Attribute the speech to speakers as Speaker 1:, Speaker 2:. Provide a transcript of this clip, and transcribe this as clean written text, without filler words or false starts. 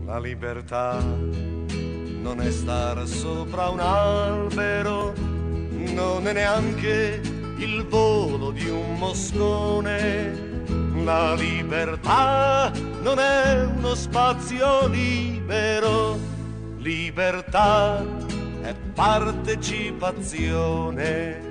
Speaker 1: La libertà non è star sopra un albero, non è neanche il volo di un moscone. La libertà non è uno spazio libero, libertà è partecipazione.